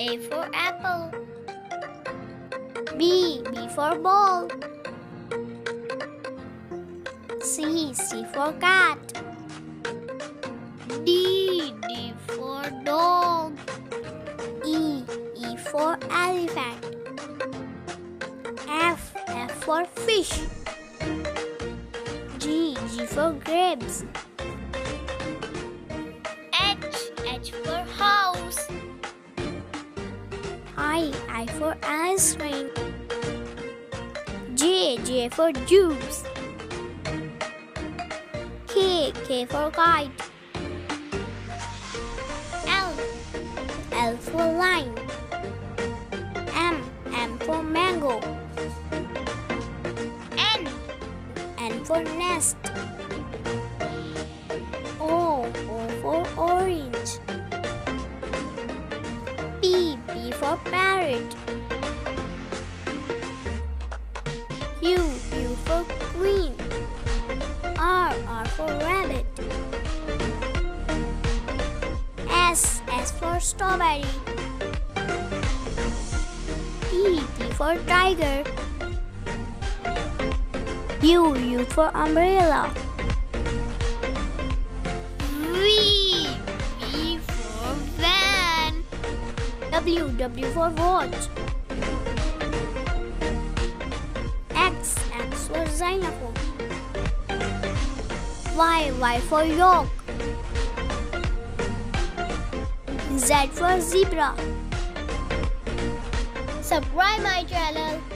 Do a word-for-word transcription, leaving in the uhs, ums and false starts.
A for apple. B. B for ball. C. C for cat. D. D for dog. E. E for elephant. F. F for fish. G. G for grapes. H. H for house. I. I for ice cream. J. J for juice. K. K for kite. L. L for lime. M. M for mango. N. N for nest. O. O for orange. P. P for parrot. Q. Q for queen. R. R for rabbit. S. S for strawberry. T. T for tiger. U. U for umbrella. V. V for van. W. W for watch. X. X for xylophone. Y. Y for yolk. Z for zebra. Subscribe my channel.